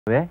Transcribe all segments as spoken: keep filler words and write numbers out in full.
वे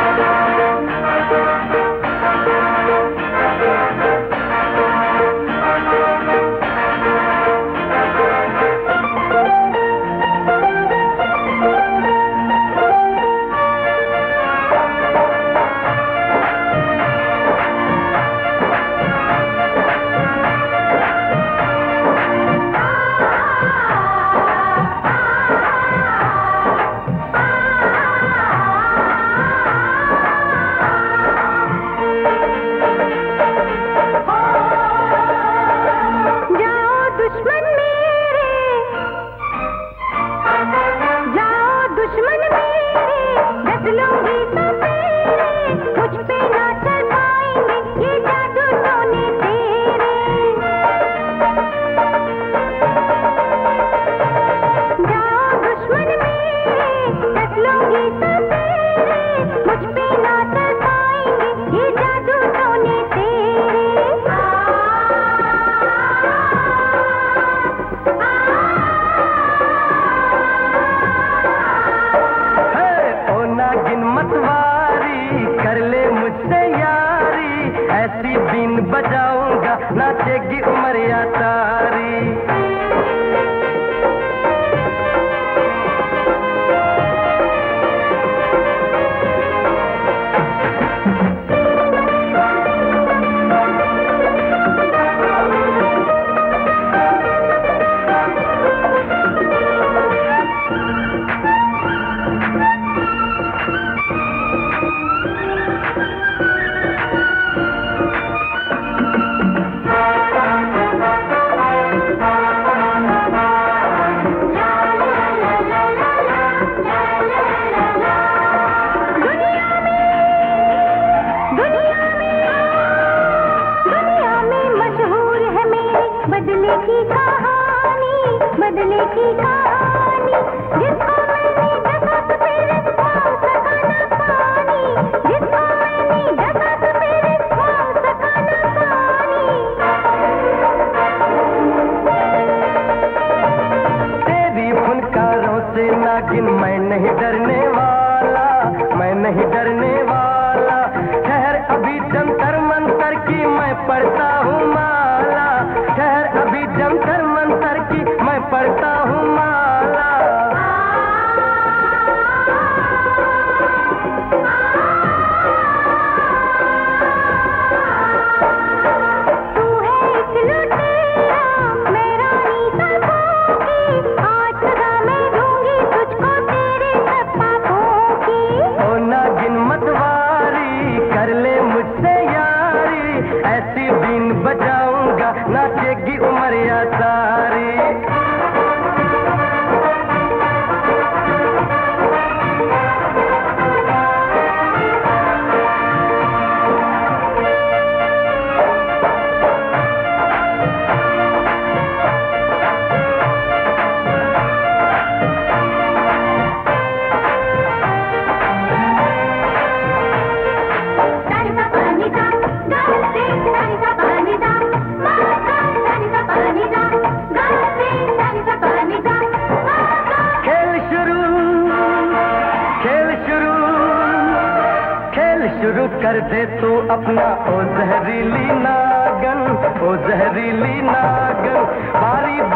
बजाऊंगा नाचेगी उमरिया सारी। बदले की कहानी, बदले की कहानी, जिसको मैंने ढका तो तेरे पाँव सका ना पानी, जिसको मैंने ढका तो तेरे पाँव सका ना पानी। तेरी फुनकारों से नागिन मैं नहीं डरने वाला, मैं नहीं डरने वाला। ठहर अभी जंतर मंतर की मैं पढ़ता हूँ माला, ठहर अभी जंतर मंतर की मैं पढ़ता हूँ माला। तू है एक लुटेरा, मैं रानी सबों की, आज सदा मैं दूंगी तुझको तेरे सब पापों की। ओ नागिन मतवारी कर ले मुझसे यारी, ऐसी बीन बजाऊंगा नाचेगी उमरिया सारी। शुरू कर दे तू अपना ओ जहरीली नागन, ओ जहरीली नागन। बारी